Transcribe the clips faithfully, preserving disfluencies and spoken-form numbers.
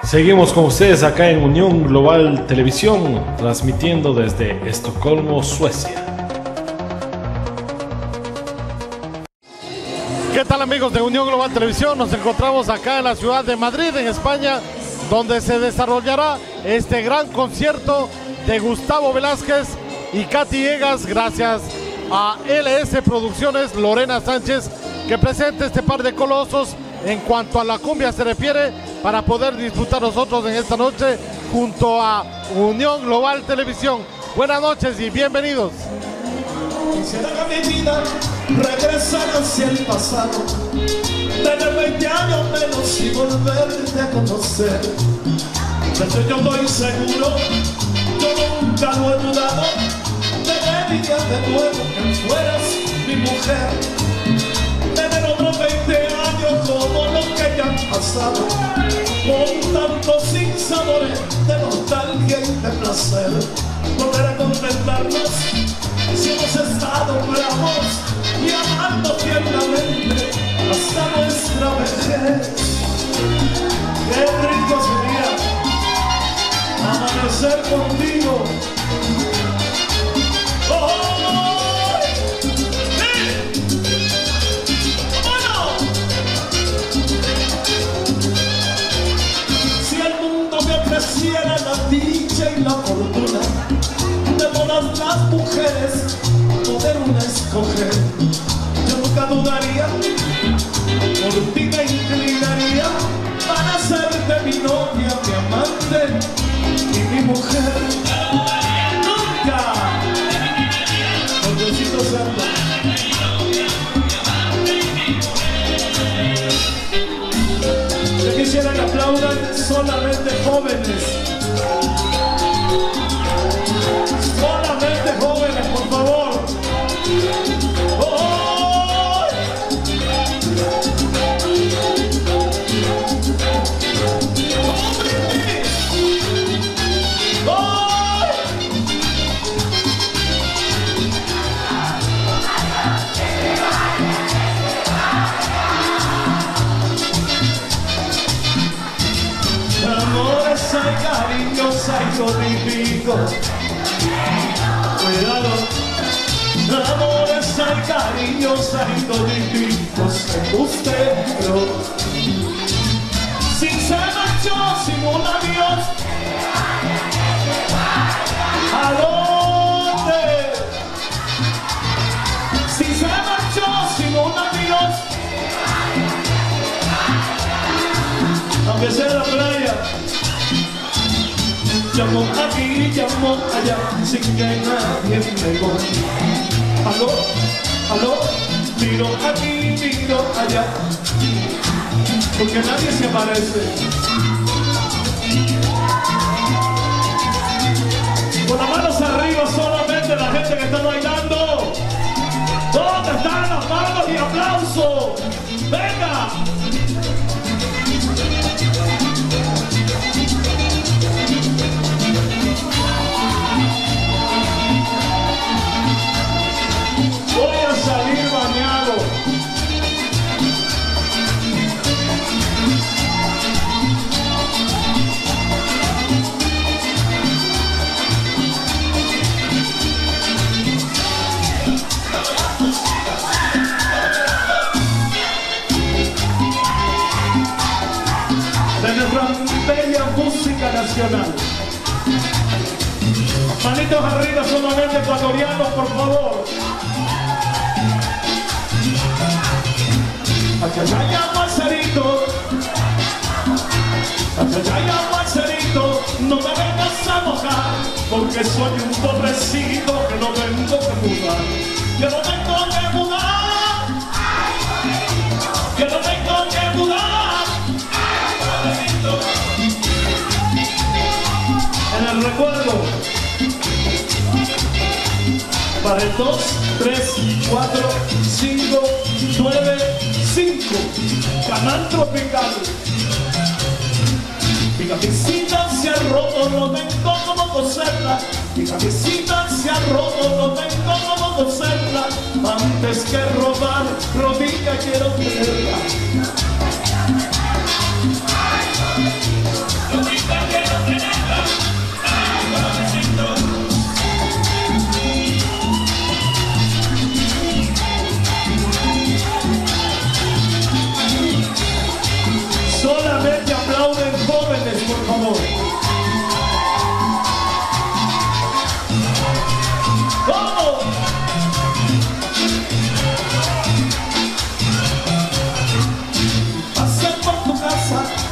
Seguimos con ustedes acá en Unión Global Televisión, transmitiendo desde Estocolmo, Suecia. ¿Qué tal, amigos de Unión Global Televisión? Nos encontramos acá en la ciudad de Madrid, en España, donde se desarrollará este gran concierto de Gustavo Velázquez y Katy Egas, gracias a L S Producciones, Lorena Sánchez, que presenta este par de colosos en cuanto a la cumbia se refiere, para poder disfrutar nosotros en esta noche junto a Unión Global Televisión. Buenas noches y bienvenidos. Quisiera que mi vida regresara hacia el pasado, tener veinte años menos y volverte a conocer. De eso yo estoy seguro, yo nunca lo he dudado, te diría de nuevo que fueras mi mujer. Tener otros veinte años como los que ya han pasado, con tantos sinsabores de nostalgia y de placer. Volver a contentarnos si hemos estado bravos y amando tiernamente hasta nuestra vejez. Qué rico sería amanecer contigo. Oh, oh, ¡eh! ¡Bueno! Si el mundo me ofreciera la dicha y la fortuna de todas las mujeres, poder una escoger, yo nunca dudaría, por ti me inclinaría para hacerte mi novia, mi amante y mi mujer. Nunca, por Diosito Santo. Yo quisiera que aplaudan solamente jóvenes. Solamente jóvenes, por favor. ¡Oh! ¡Oh! Amores hay, cariños hay, todititos. Cuidado, amores hay, cariños hay, todititos en usted, pero si se marchó sin un adiós, ¿a dónde? Si se marchó sin un adiós, aunque sea en la playa, llamó aquí, llamó allá, sin que nadie pegó. Aló, aló, miro aquí, miro allá, porque nadie se aparece. Con las manos arriba solamente la gente que está bailando. ¿Dónde están las manos y aplauso? ¡Venga! Voy a salir bañado. De nuestra bella música nacional. Manitos arriba solamente ecuatorianos, por favor. Achachaya, parcerito, achachaya, parcerito, no me vengas a mojar, porque soy un pobrecito que no tengo que mudar. Yo no tengo que mudar, yo no tengo que mudar. En el recuerdo, para el dos, tres, cuatro, cinco, nueve, cinco, Canal Tropical. Mi camisita se ha roto, no tengo cómo coserla. Mi camisita se ha roto, no tengo cómo coserla. Antes que robar, rodilla quiero tenerla.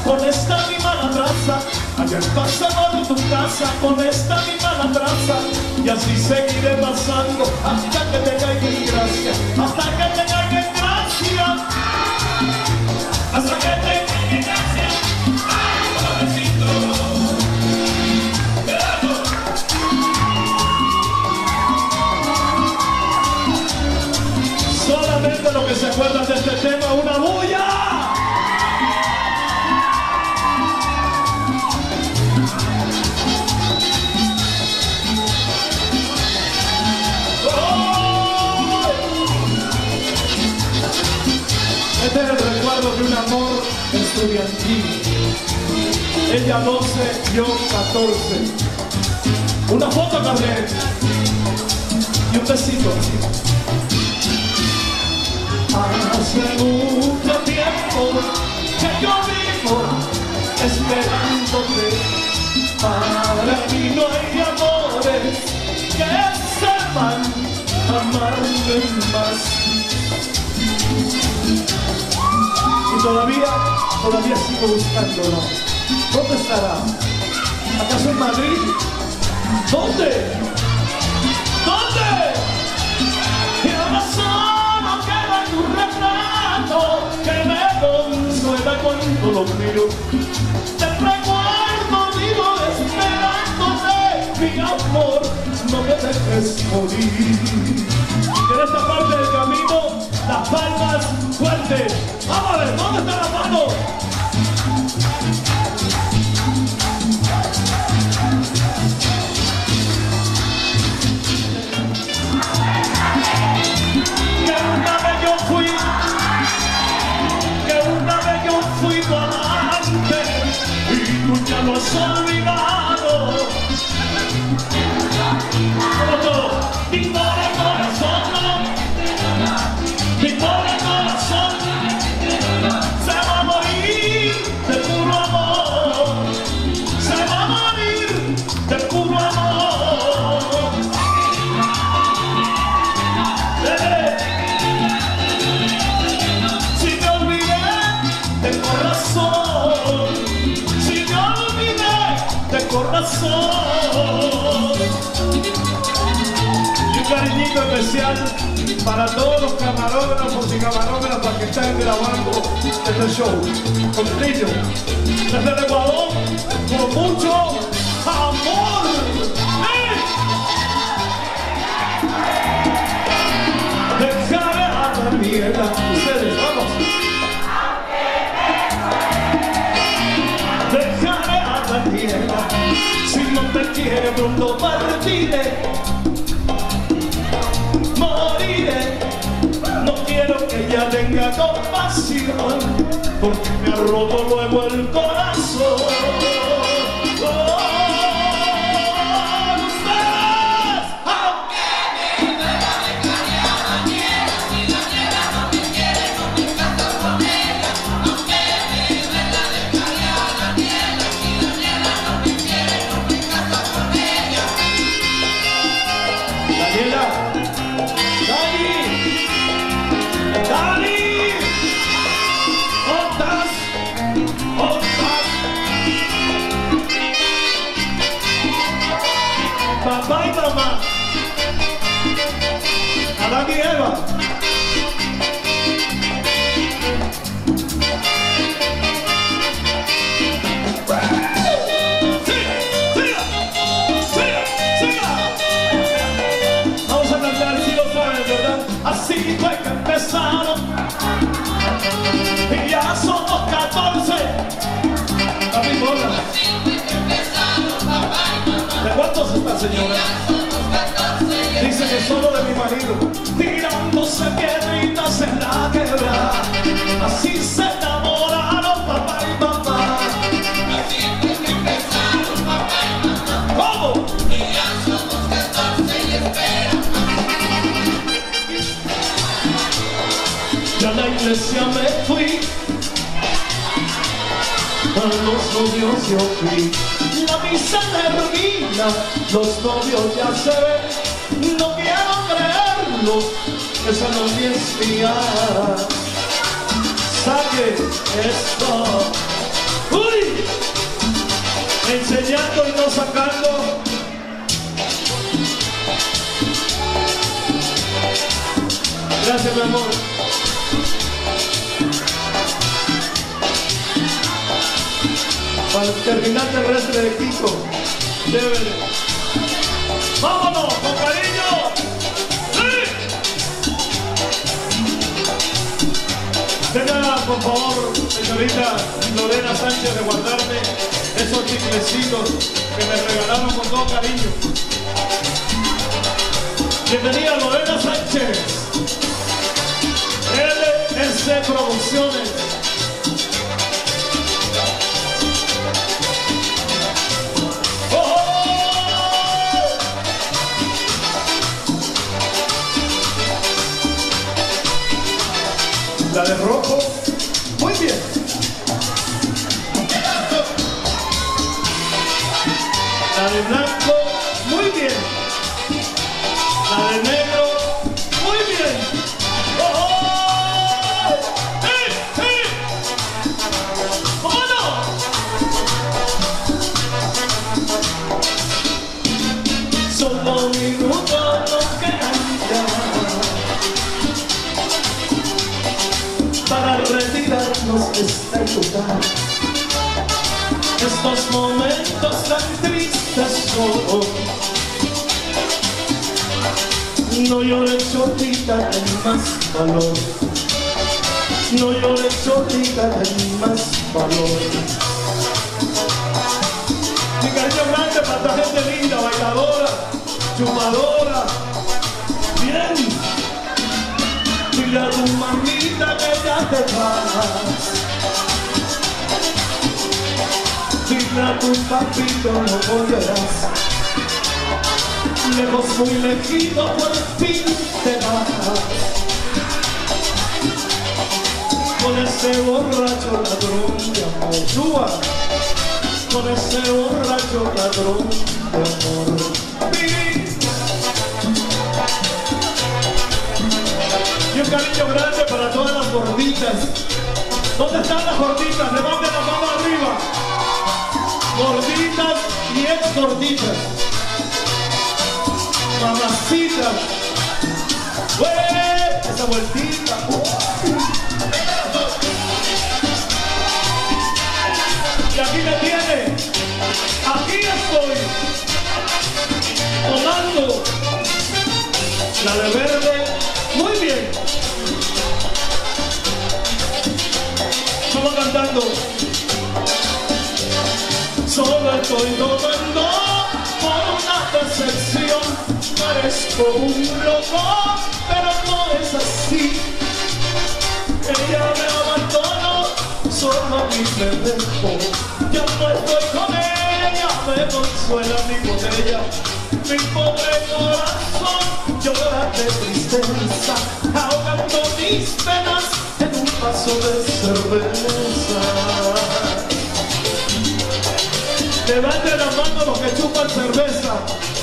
con esta misma traza, allá pasamos de tu casa con esta misma traza, y así seguiré pasando hasta que te caiga en gracia, hasta que te caiga en gracia, hasta que te caiga en gracia. Ay, pobrecito. Solamente los que se acuerdan de este tema, una bulla. Este es el recuerdo de un amor estudiantil. Ella doce, yo catorce. Una foto también. Y un besito así. Hace mucho tiempo que yo vivo esperándote. Para mí no hay amores que sepan amarme más. Y todavía, todavía sigo buscándolo. ¿Dónde estará? ¿Acaso en Madrid? ¿Dónde? ¿Dónde? Y ahora solo queda tu retrato que me consuela cuando lo miro. Te recuerdo vivo esperándote, mi amor, no me dejes morir. Y en esta parte del camino, las palmas fuertes. Vamos a ver, ¿dónde está la mano? Que una vez yo fui, que una vez yo fui tu amante y tú ya lo has olvidado. Como todo, mi pobre corazón, mi pobre corazón se va a morir de puro amor, se va a morir de puro amor. Eh, si me olvidé de corazón, si me olvidé de corazón. Y un cariñito especial para todos los camarógrafos y camarógrafas que están grabando este show. Con brillo, desde el Ecuador, con mucho amor. ¡Eh! Dejaré a la mierda. Ustedes, vamos. Dejaré a la mierda. Si no te quiere pronto partiré. Moriré, no quiero que ella tenga compasión, porque me ha roto luego el corazón. Oh, ustedes, aunque mi nueva dejaré a la tierra, si la tierra no me quiere, no me caso con ella. Aunque mi nueva dejaré a la tierra, si la tierra no me quiere, no me caso con ella. Daniela. Dani, otras, otras. Papá y mamá. Adán y Eva. Siga, siga, siga, siga. Vamos a cantar si lo saben, ¿verdad? Así fue que empezaron y ya somos catorce. A mi bola. ¿De cuántos está, señora? Dice que solo de mi marido. Tirándose piedritas en la quebrada. Así se enamoraron papá y mamá. Así fue que empezaron papá y mamá. ¿Cómo? Y ya somos catorce y espera. Ya a la iglesia me fui, a los novios yo fui. La misa termina, los novios ya se ven. No quiero creerlo, esa novia es mía. Saque esto. Uh. estamos sacando. Gracias, mi amor. Para el terminal terrestre de Kiko. Chévere. ¡Vámonos, con cariño! ¡Sí! Tenga, por favor, señorita Lorena Sánchez, de guardarme esos chiclecitos que me regalaron con todo cariño. Bienvenida Lorena Sánchez. L S Producciones. La de rojo, muy bien. La de blanco, muy bien. La de negro, muy bien. ¡Oh! ¡Sí! ¡Sí! ¡Cómo no! Solo minutos nos quedan para retirarnos de este lugar. Estos momentos tan tristes son. No llores, chorrita, ten más valor. No llores, chorrita, ten más valor. Mi cariño grande para esta gente linda, bailadora, chupadora. Bien. Dile a tu mamita que ya te vas. Dile a tu papito no volverás. Lejos, muy lejito, por fin te vas. Con ese borracho ladrón de amor. Suba. Con ese borracho ladrón de amor. Y un cariño grande para todas las gorditas. ¿Dónde están las gorditas? Levanten la mano arriba. Gorditas y ex gorditas. Mamacitas. ¡Ué! Esa vueltita. Y aquí me tiene. Aquí estoy. Tomando la de verde. Muy bien. Vamos cantando. Solo estoy tomando por una decepción. Parezco un loco, pero no es así. Ella me abandonó, solo a mí me dejó. Yo no estoy con ella, me consuela mi botella. Mi pobre corazón llora de tristeza, ahogando mis penas en un vaso de cerveza. Levanten la mano los que chupan cerveza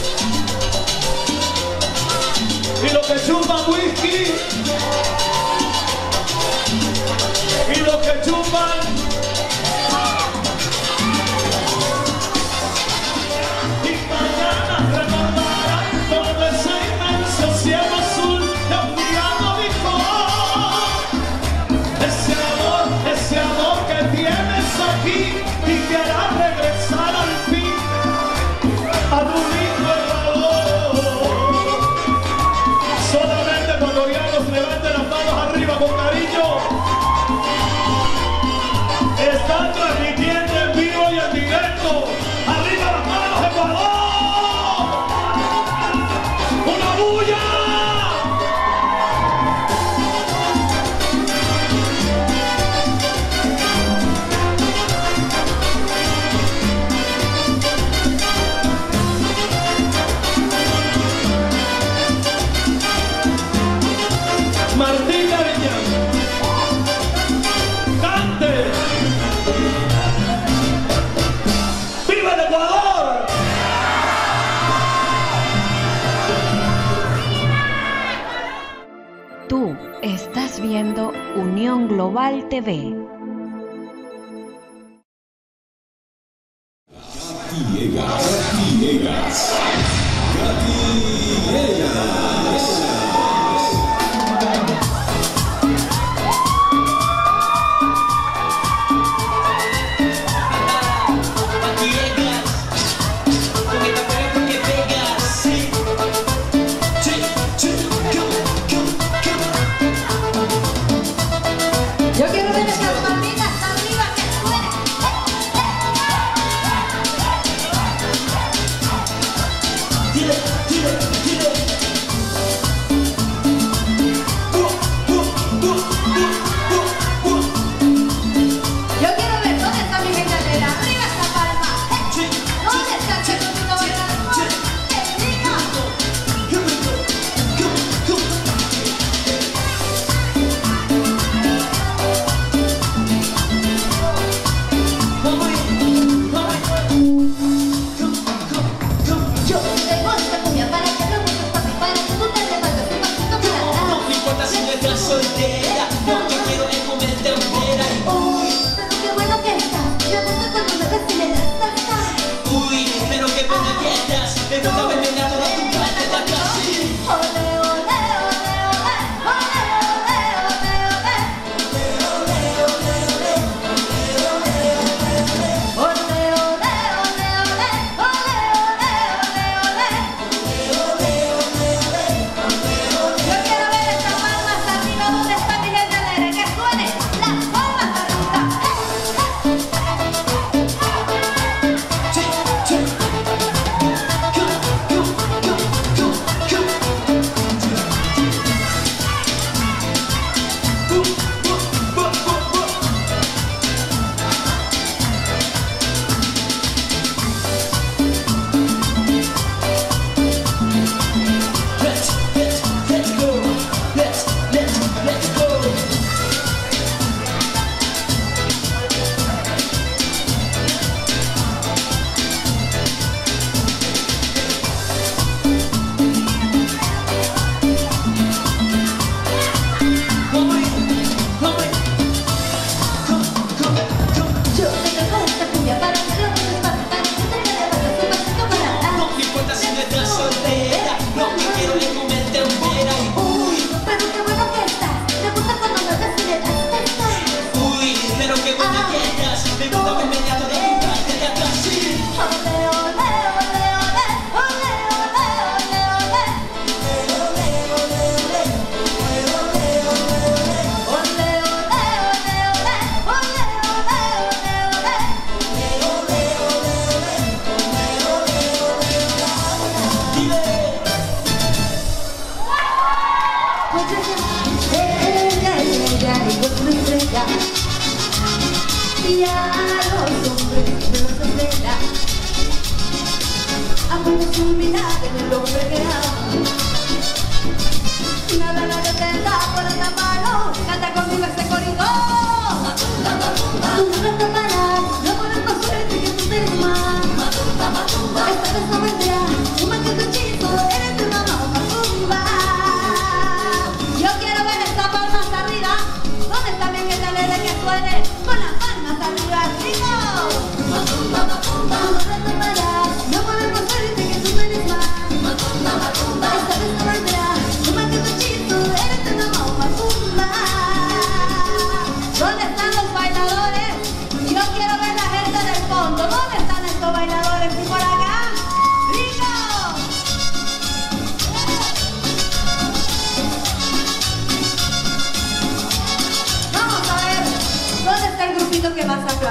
y los que chupan whisky y los que chupan y mañana recordarán todo ese inmenso cielo azul de un día no dijo. Ese amor, ese amor que tienes aquí y que hará regresar al fin a tu lindo Ecuador. Solamente cuando ya nos levanten las manos arriba con cariño, están transmitiendo en vivo y en directo. ¡Arriba las manos, Ecuador! ¡Una bulla! Martín Ariñán, cante. ¡Viva el Ecuador! Tú estás viendo Unión Global T V. Villegas.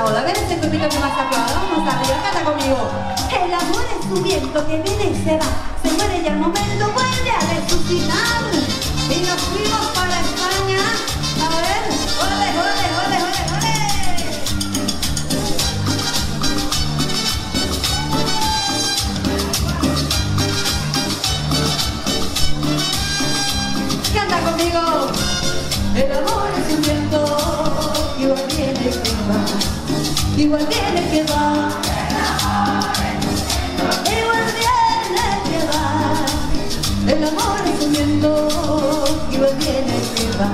moda. Ven ese grupito que más aplauda. Vamos arriba, canta conmigo. El amor es un viento que viene y se va. Se muere y al momento vuelve a resucitar. Y nos fuimos para España. A ver, ole, ole, ole, ole, ole. Canta conmigo. El amor es un viento, igual viene que va, igual viene que va. Igual viene que va. El amor es un viento, igual viene que va.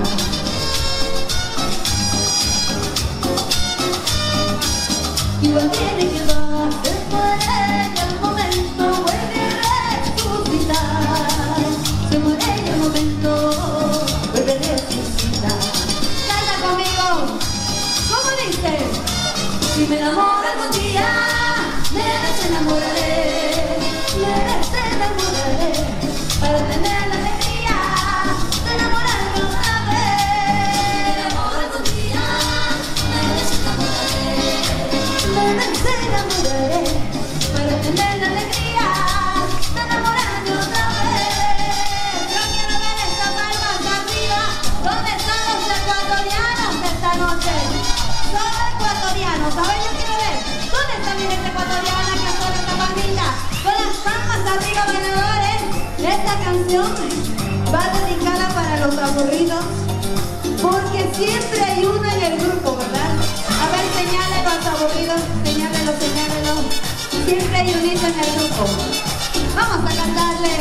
Igual viene que va, se muere y al momento vuelve a resucitar. Se muere y al momento vuelve a resucitar. Canta conmigo, ¿cómo dice? Si me enamoro algún día, me desenamoraré, me desenamoraré, para tener la alegría de enamorarme otra vez. Me enamoro algún día, me desenamoraré, me desenamoraré, para tener la alegría de enamorarme otra vez. Yo quiero ver estas palmas arriba. ¿Dónde están los ecuatorianos esta noche? Solo ecuatorianos, a ver, yo quiero ver. ¿Dónde está mi gente ecuatoriana que son esta pandilla? Con las palmas arriba, bailadores. Esta canción va dedicada para los aburridos, porque siempre hay uno en el grupo, ¿verdad? A ver, señálenlo a los aburridos, señálenlo, señálenlo. Siempre hay unito en el grupo. Vamos a cantarle.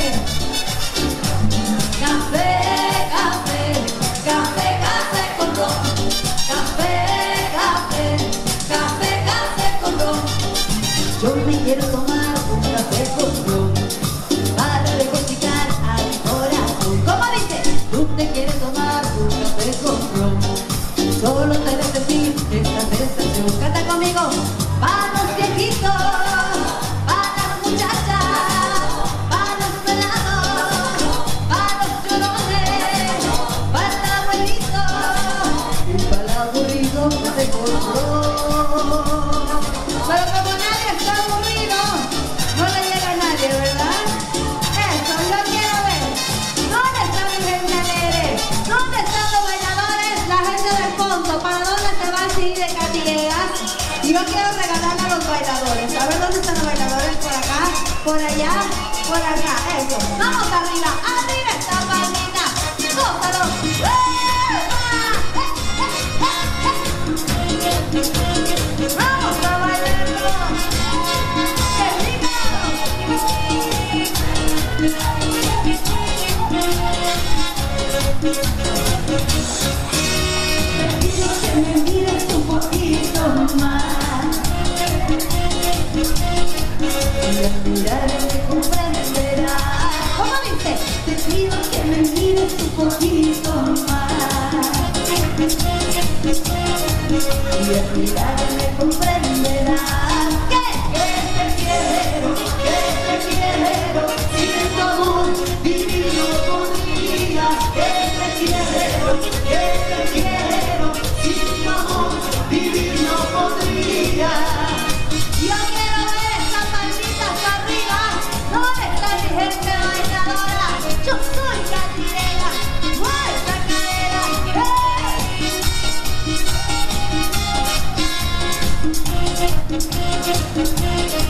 Café, café, café, café con ron. Café, café, café, café con ron. Yo me quiero tomar un café con ron para reconciliar a mi corazón. ¿Cómo dice? Tú te quieres tomar un café con ron. Solo te debes decir esta sensación. Canta conmigo. Para los viejitos, para las muchachas, para los pelados, para los llorones, para el abuelito y para el aburrido café con ron. Pero como nadie está aburrido, no le llega a nadie, ¿verdad? Eso, yo quiero ver. ¿Dónde está mi gente alegre? ¿Dónde están los bailadores? La gente del fondo. ¿Para dónde se va a ir de Catillegas? Y yo quiero regalarle a los bailadores. A ver dónde están los bailadores. Por acá, por allá, por acá. Eso. Vamos arriba. Arriba esta palmita. ¡Gózalo! ¡Vamos a bailarlo! ¡Qué rico! Te pido que me mires un poquito más, y al mirarme comprenderás. ¿Cómo dice? Te pido que me mires un poquito más, y al mirarme comprenderás que, que te quiero, que te quiero, sin tu amor vivir no podría. Que te quiero, que te quiero, sin tu amor vivir no podría. Yo quiero ver esas palmitas arriba. ¿Dónde está mi gente bailadora? Yo soy Catillegas, muestra cadera. ¡Hey!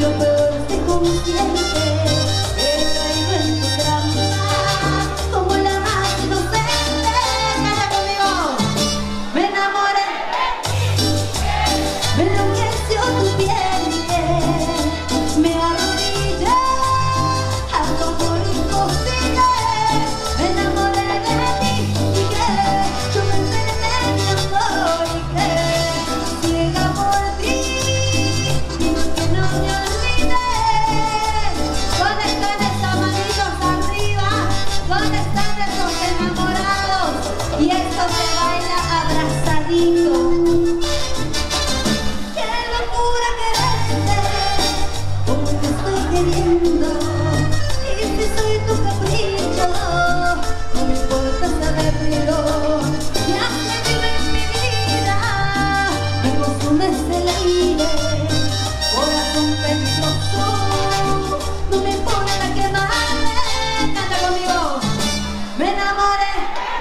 lo peor es que consciente he caído en tu trampa, como la más inocente. Canta conmigo. Me enamoré, me enloqueció tu piel, me arrodillé a tu amor imposible. Me enamoré de ti y que yo me enfermé mi amor y que ciega por ti, digo que no me olvidé. ¿Dónde están esas manitos arriba? ¿Dónde están esos enamorados? Y esto se baila abrazadito. ¡Qué locura quererte! Como te estoy queriendo. Y si soy tu capricho, no me importa saberlo. Ya se vive en mi vida, me consumes el aire, corazón peligroso, no me importa quemarme. Canta conmigo. Me enamoré,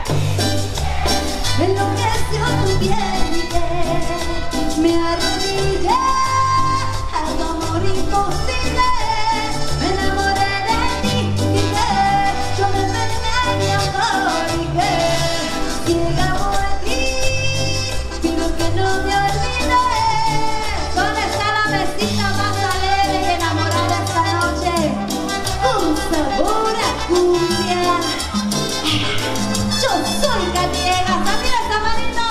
me enloqueció tu piel, me arrodillé a tu amor imposible. Me enamoré de ti y que yo me enfermé mi amor y que ciega por ti, pido que no me olvides. ¿Dónde está la mesita más alegre y enamorada esta noche? Con sabor a cumbia. Yo soy Katy Egas, arriba esta manito.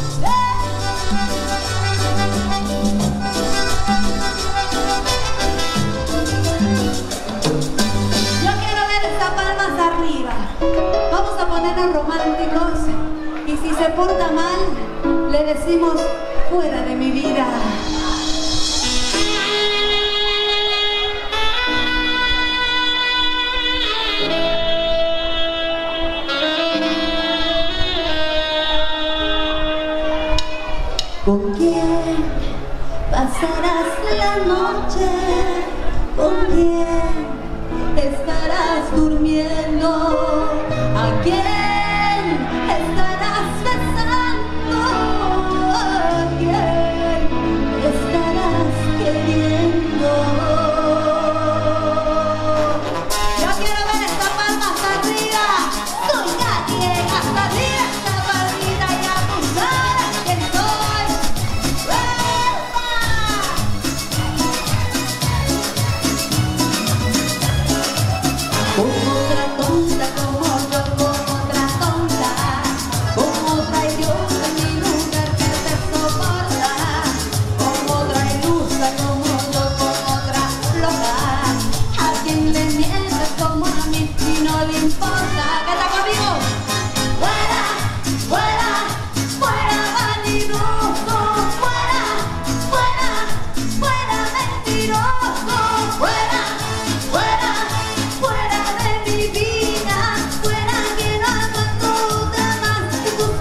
Yo quiero ver estas palmas arriba. Vamos a ponernos románticos y si se porta mal, le decimos fuera de mi vida. ¿Con quién pasarás la noche? ¿Con quién estarás durmiendo? ¿A quién estarás besando? ¿A quién estarás queriendo? Yo quiero ver estas palmas arriba. Soy Katy Egas, arriba esta palmita y a tu sabes que soy guapa. Como otra tonta, como yo, como otra tonta, como otra idiota en mi lugar que te soporta, como otra ilusa, como yo, como otra loca, a quien le mientes como a mí y no le importa. Canta conmigo. Fuera, fuera, fuera vanidoso, fuera, fuera, fuera mentiroso, fuera, fuera, fuera de mi vida, fuera que no hago tus demás y tus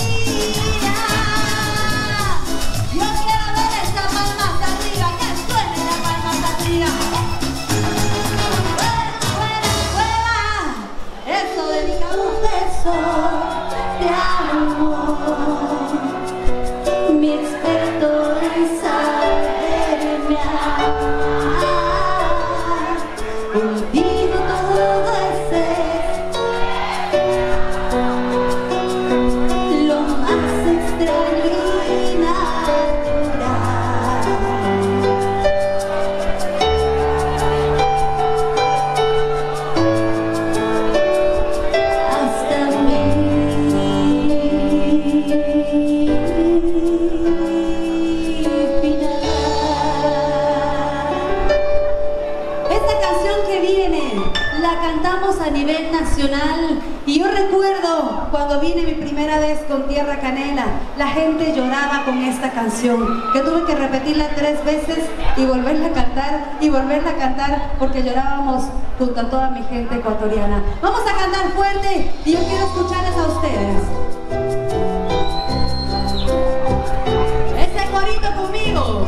mentiras. Yo quiero ver esas palmas arriba, que suene las palmas arriba. Fuera, fuera, fuera. Eso dedicamos besos de amor, mi experto en saberme amar. Contigo todo es lo más extraño y natural. Hasta mi final. Esta canción que viene la cantamos a nivel nacional y yo recuerdo cuando vine mi primera vez con Tierra Canela, la gente lloraba con esta canción, que tuve que repetirla tres veces y volverla a cantar y volverla a cantar porque llorábamos junto a toda mi gente ecuatoriana. Vamos a cantar fuerte y yo quiero escucharles a ustedes. Ese corito conmigo.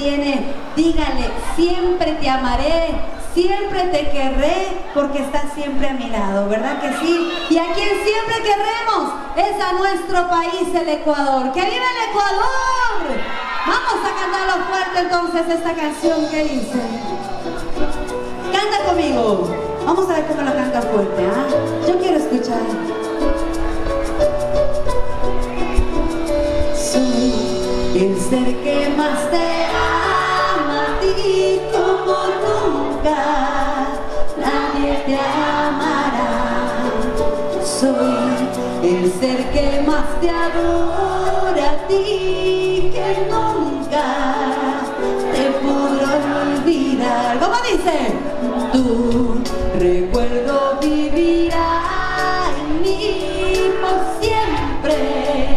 tiene, dígale, siempre te amaré, siempre te querré, porque estás siempre a mi lado, ¿verdad que sí? Y a quien siempre querremos es a nuestro país, el Ecuador. ¡Que viva el Ecuador! Vamos a cantarlo fuerte entonces esta canción que dice. Canta conmigo. Vamos a ver cómo lo canta fuerte, ¿ah? ¿eh? Yo quiero escuchar. Soy el ser que más te ama a ti como nunca nadie te amará. Soy el ser que más te adora a ti que nunca te podré olvidar. ¿Cómo dice? Tu recuerdo vivirá en mí por siempre.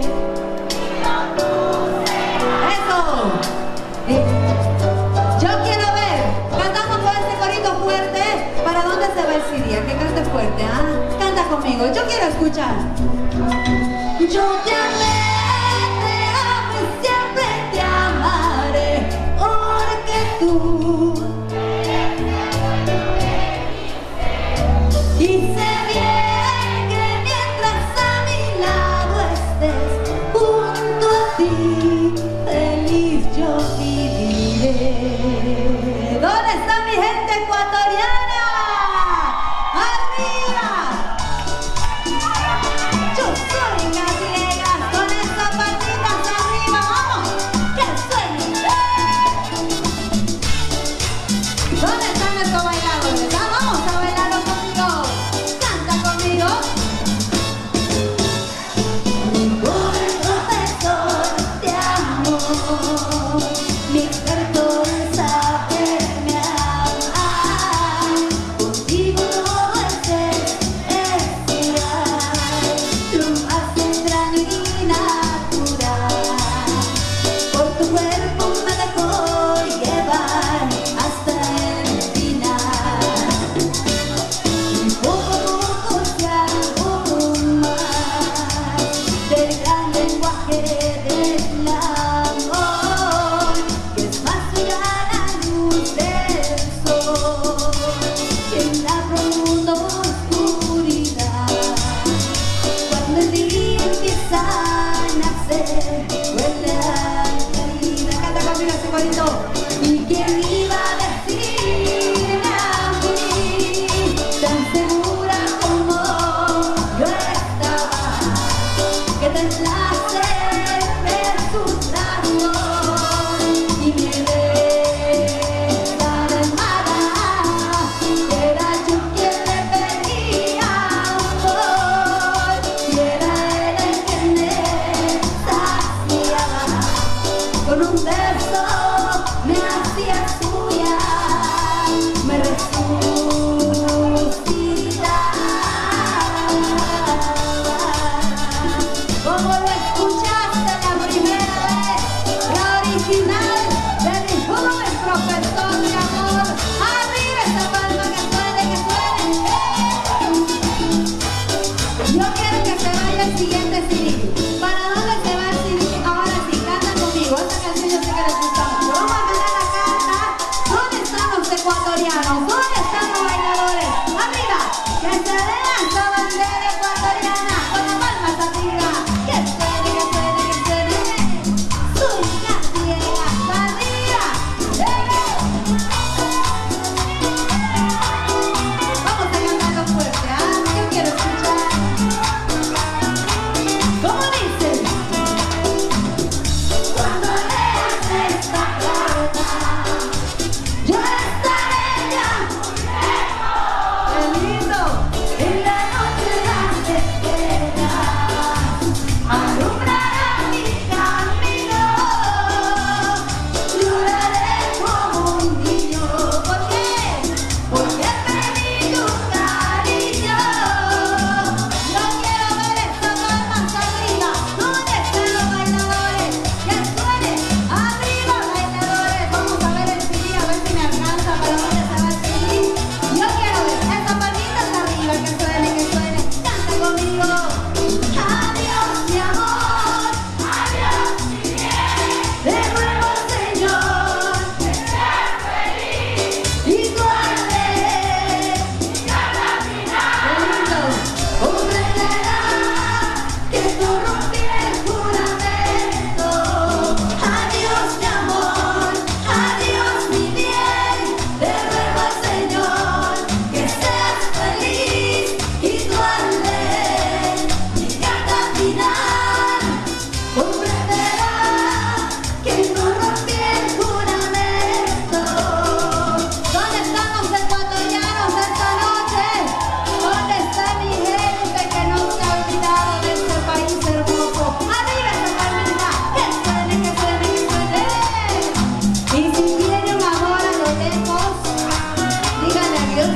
Eso. Eh, yo quiero ver, cantamos con ese corito fuerte. ¿Para dónde se va el Siria? Que cante fuerte, ¿ah? ¿eh? Canta conmigo, yo quiero escuchar. Yo te amé, te amo y siempre te amaré, porque tú. Y sé bien que mientras a mi lado estés, junto a ti, feliz yo viviré. ¿Dónde está mi gente ecuatoriana? ¡Arriba! Yo soy Cati Egas.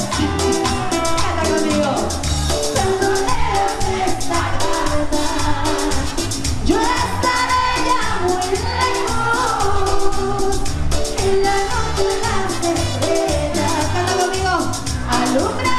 Canta conmigo. Cuando Dios esta carta, yo estaré ya muy lejos. En la noche las estrellas, canta conmigo, alumbra.